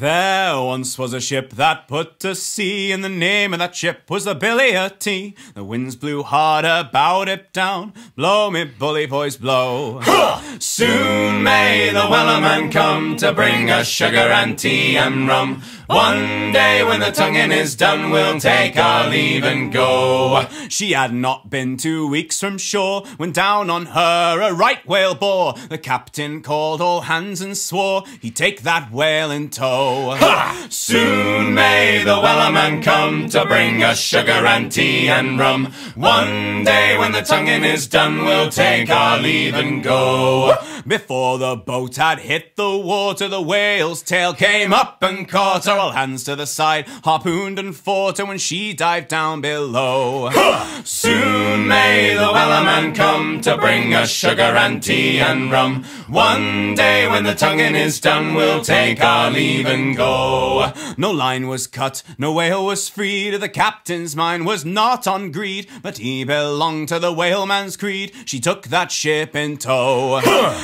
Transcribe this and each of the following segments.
There once was a ship that put to sea, and the name of that ship was the Billy o' Tea. The winds blew hard about it down, blow me bully boys blow. Soon may the Wellerman come to bring us sugar and tea and rum. One day when the tonguing is done, we'll take our leave and go. She had not been 2 weeks from shore when down on her a right whale bore. The captain called all hands and swore he'd take that whale in tow. Soon may the Wellerman come to bring us sugar and tea and rum. One day when the tonguing is done, we'll take our leave and go. Before the boat had hit the water, the whale's tail came up and caught her. All hands to the side, harpooned and fought her when she dived down below. Soon may the Wellerman come to bring us sugar and tea and rum. One day when the tonguing is done, we'll take our leave and go. No line was cut, no whale was freed. The captain's mind was not on greed, but he belonged to the whaleman's creed. She took that ship in tow.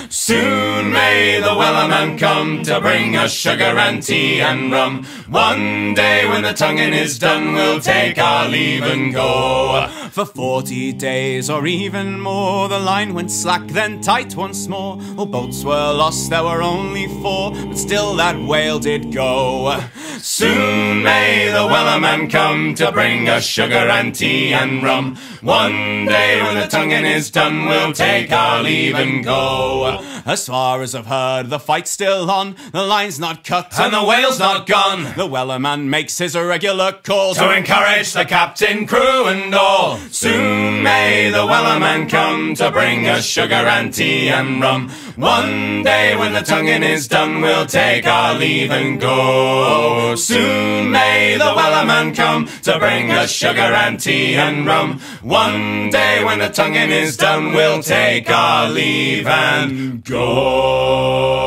Soon may the Wellerman come to bring us sugar and tea and rum. One day when the tonguing is done, we'll take our leave and go. For 40 days or even more, the line went slack, then tight once more. All boats were lost, there were only 4, but still that whale did go. Soon may the Wellerman come to bring us sugar and tea and rum. One day when the tonguing is done, we'll take our leave and go. As far as I've heard, the fight's still on. The line's not cut and the whale's not gone. The Wellerman makes his regular call to encourage the captain, crew and all. Soon may the Wellerman come to bring us sugar and tea and rum. One day when the tonguing is done, we'll take our leave and go. Soon may the Wellerman come to bring us sugar and tea and rum. One day when the tonguing is done, we'll take our leave and go.